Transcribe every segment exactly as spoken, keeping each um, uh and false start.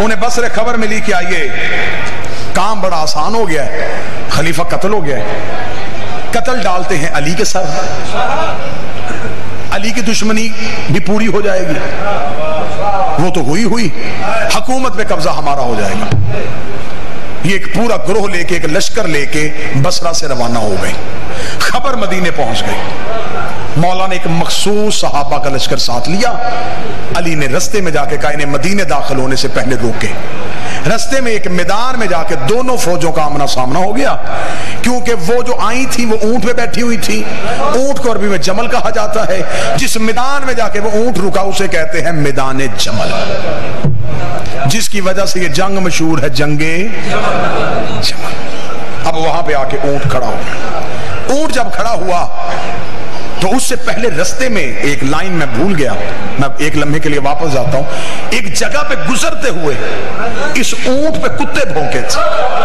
انہیں بصرے خبر ملی کہ آئیے کام بڑا آسان ہو گیا ہے، خلیفہ قتل ہو گیا ہے، قتل ڈالتے ہیں علی کے سر، علی کی دشمنی بھی پوری ہو جائے گی، وہ تو ہوئی ہوئی، حکومت پہ قبضہ ہمارا ہو جائے گا۔ یہ ایک پورا گروہ لے کے، ایک لشکر لے کے بصرہ سے روانہ ہو گئے، خبر مدینے پہنچ گئی۔ مولا نے ایک مخصوص صحابہ کا لشکر ساتھ لیا، علی نے رستے میں جا کے کہا انہیں مدینے داخل ہونے سے پہلے روکے۔ رستے میں ایک میدان میں جا کے دونوں فوجوں کا آمنا سامنا ہو گیا، کیونکہ وہ جو آئی تھی وہ اونٹ پہ بیٹھی ہوئی تھی، اونٹ کو عربی میں جمل کہا جاتا ہے، جس میدان میں جا کے وہ اونٹ رکا اسے کہتے ہیں میدان جمل، جس کی وجہ سے یہ جنگ مشہور ہے جنگ جمل۔ اب وہاں پہ آ کے اونٹ کھڑا ہو، اونٹ جب کھڑا ہوا تو اس سے پہلے رستے میں ایک لائن میں بھول گیا، میں ایک لمحے کے لیے واپس جاتا ہوں، ایک جگہ پہ گزرتے ہوئے اس اونٹ پہ کتے بھونکے تھے۔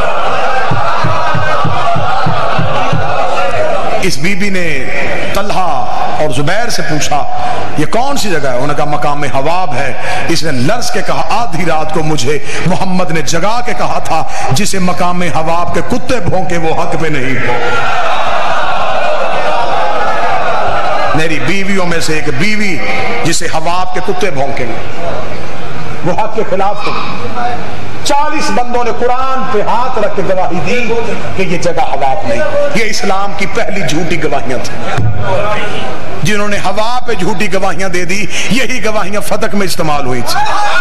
اس بی بی نے طلحہ اور زبیر سے پوچھا یہ کون سی جگہ ہے؟ انہوں نے کہا مقام حواب ہے۔ اس نے لرز کے کہا آدھی رات کو مجھے محمد نے جگا کے کہا تھا جسے مقام حواب کے کتے بھونکے وہ حق پہ نہیں۔ میری بیویوں میں سے ایک بیوی جسے حواب کے کتے بھونکیں گے وہ حق کے خلاف تھے۔ چالیس بندوں نے قرآن پہ ہاتھ رکھ کے گواہی دی کہ یہ جگہ حواب نہیں۔ یہ اسلام کی پہلی جھوٹی گواہیاں تھیں، جنہوں نے ہوا پہ جھوٹی گواہیاں دے دی، یہی گواہیاں فتح میں استعمال ہوئی تھی۔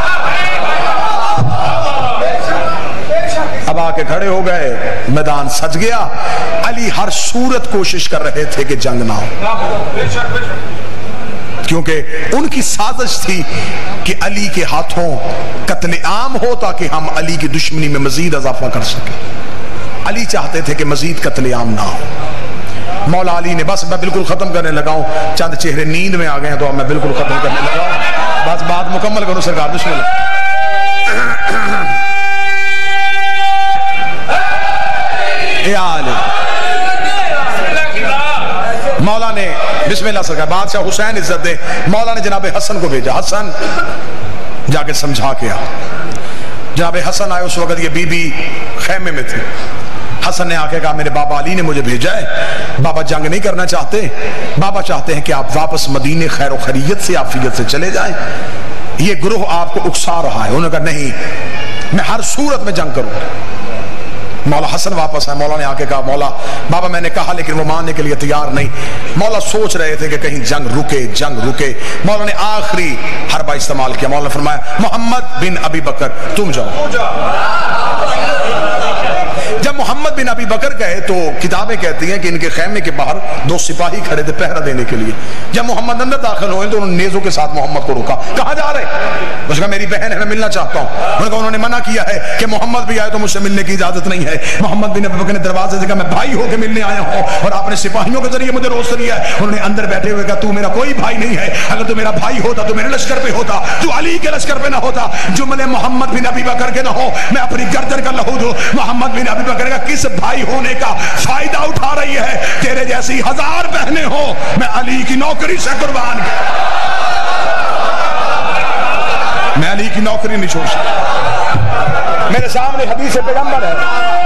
اب آ کے کھڑے ہو گئے، میدان سج گیا، علی ہر صورت کوشش کر رہے تھے کہ جنگ نہ ہو، کیونکہ ان کی سازش تھی کہ علی کے ہاتھوں قتل عام ہو تاکہ ہم علی کی دشمنی میں مزید اضافہ کر سکیں۔ علی چاہتے تھے کہ مزید قتل عام نہ ہو۔ مولا علی نے بس میں بالکل ختم کرنے لگا ہوں، چند چہرے نیند میں آ گئے ہیں تو اب میں بالکل ختم کرنے لگا ہوں، بس بات مکمل کروں سرکار بسم اللہ۔ مولا نے بسم اللہ سرکار بادشاہ حسین عزت دے، مولا نے جناب حسن کو بھیجا، حسن جا کے سمجھا کے آ۔ جناب حسن آئے، اس وقت یہ بی بی خیمے میں تھی۔ حسن نے آ کے کہا میرے بابا علی نے مجھے بھیجا ہے، بابا جنگ نہیں کرنا چاہتے، بابا چاہتے ہیں کہ آپ واپس مدینے خیر و خیریت سے عافیت سے چلے جائیں، یہ گروہ آپ کو اکسا رہا ہے۔ انہوں نے کہا نہیں، میں ہر صورت میں جنگ کروں۔ مولا حسن واپس آئے، مولا نے آ کے کہا مولا بابا میں نے کہا لیکن وہ ماننے کے لیے تیار نہیں۔ مولا سوچ رہے تھے کہ کہیں جنگ رکے جنگ رکے مولا نے آخری حربہ استعمال کیا، مولا نے فرمایا محمد بن ابی بکر تم جاؤ۔ جب محمد بن ابی بکر گئے تو کتابیں کہتی ہیں کہ ان کے خیمے کے باہر دو سپاہی کھڑے تھے پہرہ دینے کے لیے۔ جب محمد اندر داخل ہوئے تو انہوں نے نیزوں کے ساتھ محمد کو روکا، کہاں جا رہے؟ اس نے کہا میری بہن ہے میں ملنا چاہتا ہوں۔ انہوں نے کہا انہوں نے منع کیا ہے کہ محمد بھی آئے تو مجھ سے ملنے کی اجازت نہیں ہے۔ محمد بن ابی بکر نے دروازے سے کہا میں بھائی ہو کے ملنے آیا ہوں اور آپ نے سپاہیوں کے ذریعے مجھے روست لیا ہے۔ انہوں نے اندر بیٹھے ہوئے کہا تو میرا کوئی بھائی نہیں ہے، اگر تو میرا بھائی ہوتا تو میرے لشکر پہ ہوتا، تو علی کے لشکر پہ نہ ہوتا۔ جملے محمد بن ابی بکر کے نہ ہو، میں اپنی گردن کا لہو دوں۔ محمد بن ابی بکر کا کس بھائی ہونے کا فائدہ اٹھا رہی ہے؟ تیرے جیسی ہزار بہنیں ہو، میں علی کی نوکری سے قربان میں علی کی نوکری نہیں چھوڑ سکتا۔ میرے سامنے حدیث پیغمبر ہے،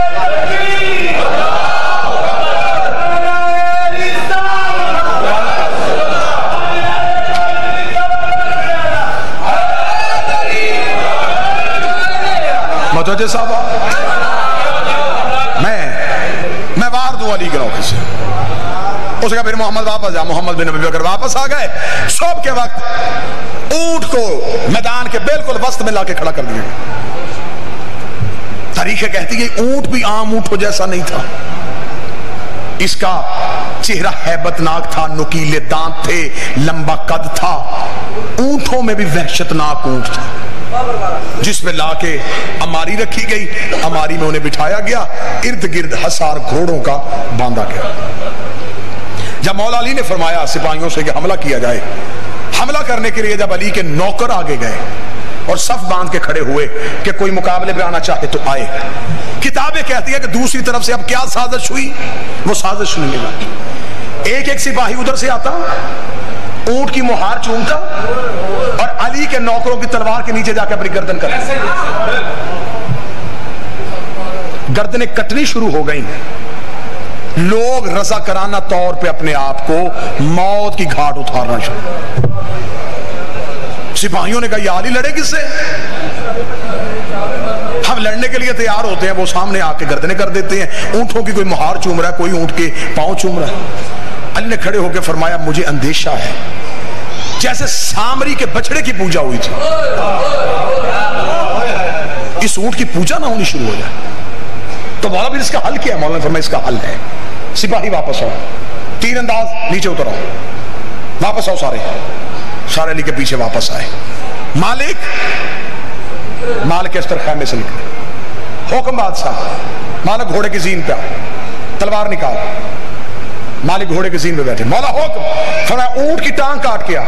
متوجہ صاحب میں میں وار دوں علی کے نوکری سے۔ اس کا پھر محمد واپس جا، محمد بن ابی بکر واپس آ گئے۔ صبح کے وقت اونٹ کو میدان کے بالکل وسط میں لا کے کھڑا کر دیا گیا۔ تاریخ کہتی ہے اونٹ بھی عام اونٹوں جیسا نہیں تھا، اس کا چہرہ ہیبت ناک تھا، نکیلے دانت تھے، لمبا قد تھا، اونٹوں میں بھی وحشت ناک اونٹ تھا، جس میں لا کے اماری رکھی گئی، اماری میں انہیں بٹھایا گیا، ارد گرد ہزار گھوڑوں کا باندھا گیا۔ جب مولا علی نے فرمایا سپاہیوں سے کہ حملہ کیا جائے، حملہ کرنے کے لیے جب علی کے نوکر آگے گئے اور صف باندھ کے کھڑے ہوئے کہ کوئی مقابلے پہ آنا چاہے تو آئے، کتابیں کہتی ہیں کہ دوسری طرف سے اب کیا سازش ہوئی؟ وہ سازش نہیں ملا۔ ایک ایک سپاہی ادھر سے آتا، اونٹ کی مہار چومتا اور علی کے نوکروں کی تلوار کے نیچے جا کے اپنی گردن کر گردنیں کٹنی شروع ہو گئیں. لوگ رضا کرانہ طور پہ اپنے آپ کو موت کی گھاٹ اتارنا شروع. سپاہیوں نے کہا یہ علی لڑے کس سے؟ ہم لڑنے کے لیے تیار ہوتے ہیں، وہ سامنے آ کے گردنیں کر دیتے ہیں. اونٹوں کی کوئی مہار چوم رہا ہے، کوئی اونٹ کے پاؤں چوم رہا ہے. علی نے کھڑے ہو کے فرمایا مجھے اندیشہ ہے جیسے سامری کے بچڑے کی پوجا ہوئی تھی اس اونٹ کی پوجا نہ ہونی شروع ہو جائے. تو مولا بھی اس کا حل کیا ہے؟ مولا نے فرمایا اس کا حل ہے سپاہی واپس آؤ، تیر انداز نیچے اتر آؤ، واپس آؤ. سارے سارے علی کے پیچھے واپس آئے. مالک مالک اس طرح خیمے سے نکلے. حکم بادشاہ. مالک گھوڑے کی زین پہ آؤ، تلوار نکال. مالک گھوڑے کی زین پہ بیٹھے. مولا حکم. فرمایا اونٹ کی ٹانگ کاٹ کے آ.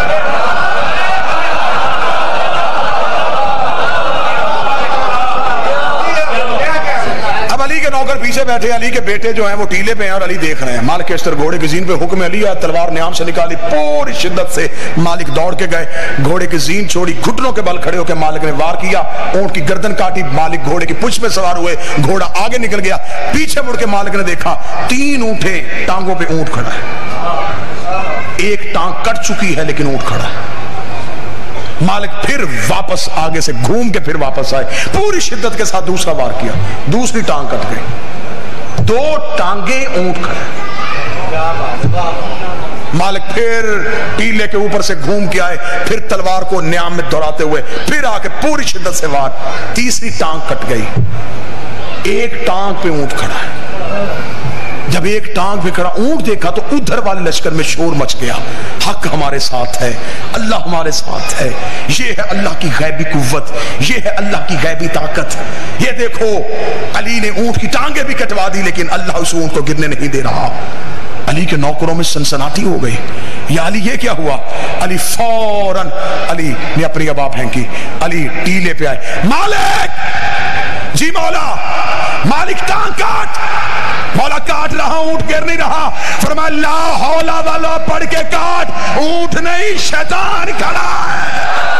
علی کے نوکر پیچھے بیٹھے، علی کے بیٹے جو ہیں وہ ٹیلے پہ ہیں اور علی دیکھ رہے ہیں. مالک اس طرح گھوڑے کی زین پہ حکم علی آیا، تلوار نیام سے نکالی، پوری شدت سے مالک دوڑ کے گئے، گھوڑے کی زین چھوڑی، گھٹنوں کے بل کھڑے ہو کے مالک نے وار کیا، اونٹ کی گردن کاٹی. مالک گھوڑے کی پچھ پہ سوار ہوئے، گھوڑا آگے نکل گیا. پیچھے مڑ کے مالک نے دیکھا تین اونٹیں، ٹانگوں پہ اونٹ کھڑا ہے. ایک ٹانگ کٹ چکی ہے لیکن اونٹ کھڑا ہے. مالک پھر واپس آگے سے گھوم کے پھر واپس آئے، پوری شدت کے ساتھ دوسرا وار کیا، دوسری ٹانگ کٹ گئی، دو ٹانگیں اونٹ کھڑے. مالک پھر ٹیلے کے اوپر سے گھوم کے آئے، پھر تلوار کو نیام میں دوڑاتے ہوئے پھر آ کے پوری شدت سے وار، تیسری ٹانگ کٹ گئی، ایک ٹانگ پہ اونٹ کھڑا ہے. جب ایک ٹانگ پہ کھڑا اونٹ دیکھا تو ادھر والے لشکر میں شور مچ گیا. حق ہمارے ساتھ ہے، اللہ ہمارے ساتھ ہے. یہ ہے اللہ کی غیبی قوت، یہ ہے اللہ کی غیبی طاقت. یہ دیکھو علی نے اونٹ کی ٹانگیں بھی کٹوا دی لیکن اللہ اس اونٹ کو گرنے نہیں دے رہا. علی کے نوکروں میں سنسناتی ہو گئی. یا علی یہ کیا ہوا؟ علی فوراً علی نے اپنی ابا پھینکی. علی ٹیلے پہ آئے. مالک جی مولا. مالک ٹانگ کاٹ. مولا کاٹ رہا، اونٹ گر نہیں رہا. فرمایا لا حول ولا پڑھ کے کاٹ، اونٹ نہیں شیطان کھڑا ہے.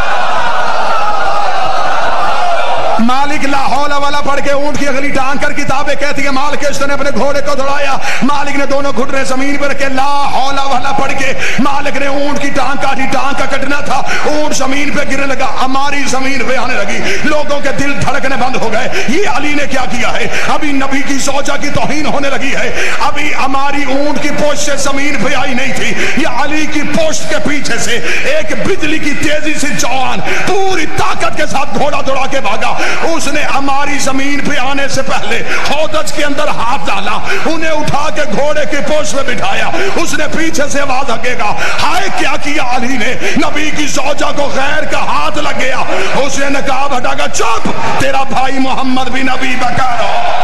مالک لا حول ولا پڑھ کے اونٹ کی اگلی ٹانگ کر کتابیں کہتی ہے مالک اس نے اپنے گھوڑے کو دوڑایا. مالک نے دونوں گھٹنے زمین پر رکھے، لا حول ولا پڑھ کے مالک نے اونٹ کی ٹانگ کاٹی. ٹانگ کا کٹنا تھا، اونٹ زمین پہ گرنے لگا، ہماری زمین پہ آنے لگی. لوگوں کے دل دھڑکنے بند ہو گئے. یہ علی نے کیا کیا ہے؟ ابھی نبی کی زوجہ کی توہین ہونے لگی ہے. ابھی ہماری اونٹ کی پوچھ سے زمین پہ آئی نہیں تھی. یہ علی کی پوچھ کے پیچھے سے ایک بجلی کی تیزی سے جوان پوری طاقت کے ساتھ گھوڑا دوڑا کے بھاگا. اس نے ہماری زمین پہ آنے سے پہلے ہودج کے اندر ہاتھ ڈالا، انہیں اٹھا کے گھوڑے کی پوچھ میں بٹھایا. اس نے پیچھے سے آواز ہگے گا. ہائے کیا کیا علی نے؟ نبی کی زوجہ کو غیر کا ہاتھ لگ گیا. اس نے نقاب ہٹا کر چپ، تیرا بھائی محمد بھی نبی بکر ہو.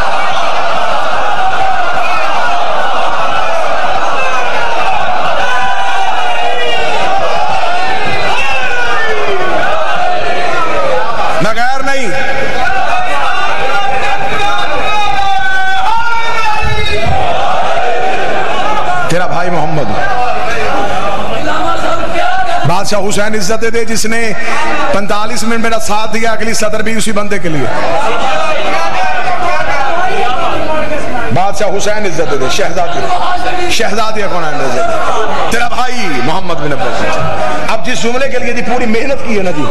بغیر نہیں. تیرا بھائی محمد. بادشاہ حسین عزت دے جس نے پینتالیس منٹ میرا ساتھ دیا، اگلی صدر بھی اسی بندے کے لیے. بادشاہ حسین عزت دے شہزادی شہزادی کون ہے؟ تیرا بھائی محمد بن عبداللہ. اب جس جملے کے لیے دی پوری محنت کی ہے نا جی،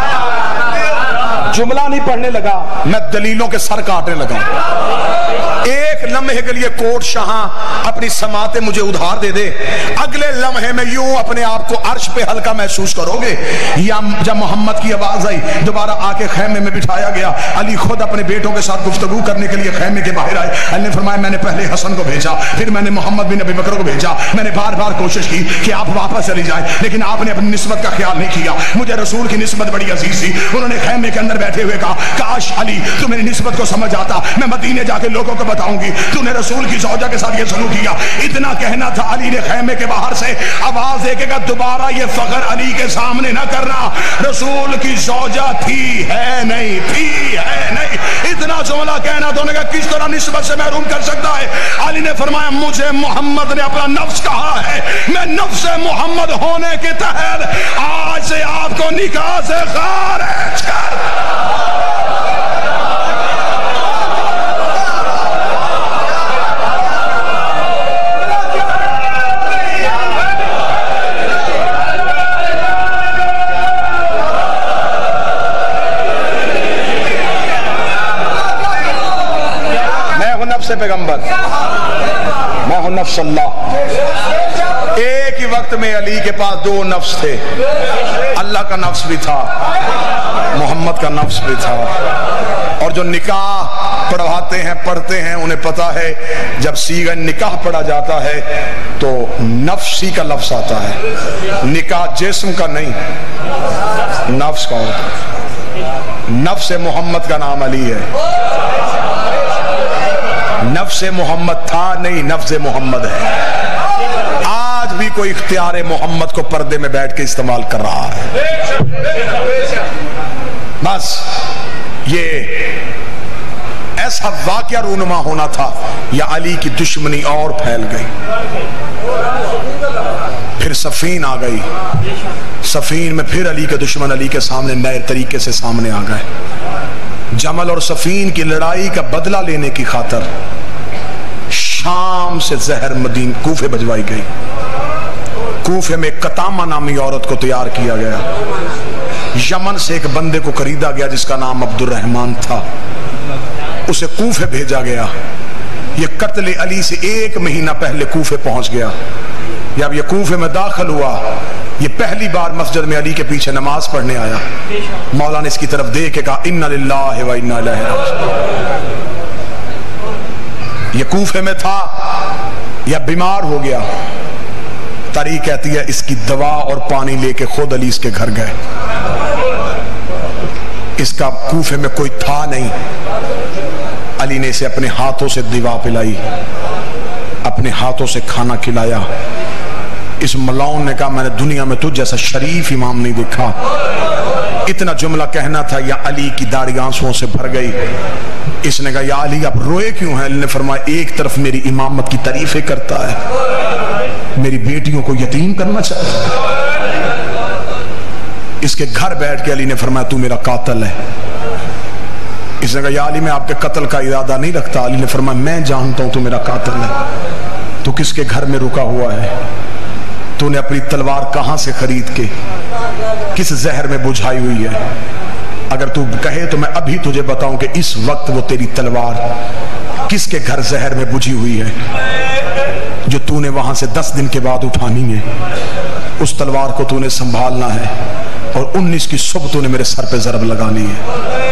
جملہ نہیں پڑھنے لگا، میں دلیلوں کے سر کاٹنے لگا. ایک لمحے کے لیے کوٹ شاہاں اپنی سماعتیں مجھے ادھار دے دے، اگلے لمحے میں یوں اپنے آپ کو عرش پہ ہلکا محسوس کرو گے. یا جب محمد کی آواز آئی، دوبارہ آ کے خیمے میں بٹھایا گیا. علی خود اپنے بیٹوں کے ساتھ گفتگو کرنے کے لیے خیمے کے باہر آئے. علی نے فرمایا میں نے پہلے حسن کو بھیجا، پھر میں نے محمد بن ابی بکر کو بھیجا. میں نے بار بار کوشش کی کہ آپ واپس چلی جائیں، لیکن آپ نے اپنی نسبت کا خیال نہیں کیا. مجھے رسول کی نسبت بڑی عزیز تھی. انہوں نے خیمے کے اندر بیٹھے ہوئے کہا کاش علی تو میری نسبت کو سمجھ آتا، میں مدینے جا کے لوگوں کو بتاؤں گی تو نے رسول کی زوجہ کے ساتھ یہ سلوک کیا۔ اتنا کہنا تھا، علی نے خیمے کے باہر سے آواز دے کے کہا دوبارہ یہ فخر علی کے سامنے نہ کرنا، رسول کی زوجہ تھی ہے نہیں، تھی ہے نہیں، اتنا جملہ کہنا تو نے کہا کس طرح نسبت سے محروم کر سکتا ہے؟ علی نے فرمایا مجھے محمد نے اپنا نفس کہا ہے، میں نفس محمد ہونے کے تحت آج سے آپ کو نکاح سے خارج کر۔ میں ہوں نفس پیغمبر، میں ہوں نفس اللہ۔ ایک ہی وقت میں علی کے پاس دو نفس تھے، اللہ کا نفس بھی تھا، محمد کا نفس بھی تھا۔ اور جو نکاح پڑھواتے ہیں پڑھتے ہیں انہیں پتا ہے جب صیغہ نکاح پڑھا جاتا ہے تو نفسی کا لفظ آتا ہے، نکاح جسم کا نہیں نفس کا ہوتا ہے۔ نفس محمد کا نام علی ہے، نفس محمد تھا نہیں، نفس محمد ہے۔ آج بھی کوئی اختیار محمد کو پردے میں بیٹھ کے استعمال کر رہا ہے۔ بس یہ ایسا واقعہ رونما ہونا تھا یا علی کی دشمنی اور پھیل گئی۔ پھر صفین آ گئی، صفین میں پھر علی کے دشمن علی کے سامنے نئے طریقے سے سامنے آ گئے۔ جمل اور صفین کی لڑائی کا بدلہ لینے کی خاطر شام سے زہر مدین کوفے بھجوائی گئی۔ کوفے میں قطامہ نامی عورت کو تیار کیا گیا، یمن سے ایک بندے کو خریدا گیا جس کا نام عبد الرحمن تھا، اسے کوفے بھیجا گیا۔ یہ قتل علی سے ایک مہینہ پہلے کوفے پہنچ گیا۔ جب یہ کوفے میں داخل ہوا یہ پہلی بار مسجد میں علی کے پیچھے نماز پڑھنے آیا۔ مولا نے اس کی طرف دیکھ کے کہا انا للہ و انا الیہ راجعون۔ یہ کوفے میں تھا یا بیمار ہو گیا، تاریخ کہتی ہے اس کی دوا اور پانی لے کے خود علی اس کے گھر گئے۔ اس کا کوفے میں کوئی تھا نہیں، علی نے اسے اپنے ہاتھوں سے دوا پلائی، اپنے ہاتھوں سے کھانا کھلایا۔ اس ملاؤن نے کہا میں نے دنیا میں تجھ جیسا شریف امام نہیں دیکھا۔ اتنا جملہ کہنا تھا یا علی کی داڑھی آنسوؤں سے بھر گئی۔ اس نے کہا یا علی آپ روئے کیوں ہیں؟ علی نے فرمایا ایک طرف میری امامت کی تعریفیں کرتا ہے، میری بیٹیوں کو یتیم کرنا چاہتا ہے۔ اس کے گھر بیٹھ کے علی نے فرمایا تو میرا قاتل ہے۔ اس نے کہا یا علی میں آپ کے قتل کا ارادہ نہیں رکھتا۔ علی نے فرمایا میں جانتا ہوں تو میرا قاتل ہے۔ تو کس کے گھر میں رکا ہوا ہے؟ تو نے اپنی تلوار کہاں سے خرید کے کس زہر میں بجھائی ہوئی ہے؟ اگر تو کہے تو میں ابھی تجھے بتاؤں کہ اس وقت وہ تیری تلوار کس کے گھر زہر میں بجھی ہوئی ہے جو تو نے وہاں سے دس دن کے بعد اٹھانی ہے۔ اس تلوار کو تو نے سنبھالنا ہے اور انیس کی صبح تو نے میرے سر پہ ضرب لگانی ہے۔